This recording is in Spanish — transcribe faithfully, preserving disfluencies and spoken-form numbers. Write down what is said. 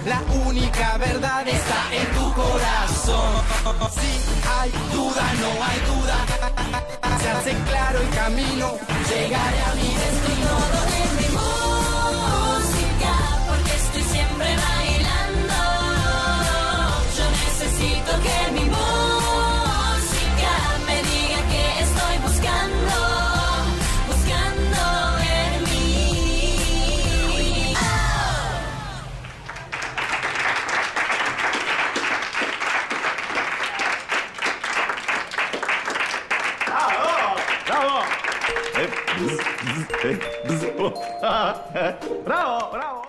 La única verdad está en tu corazón. Si hay duda, no hay duda. Se hace claro el camino. Llegaré a mi destino. En mi música, porque estoy siempre bailando. Yo necesito que mi música me diga que estoy buscando, buscando en mí. Oh. ¡Bravo! ¡Bravo! ¡Bravo! ¡Bravo!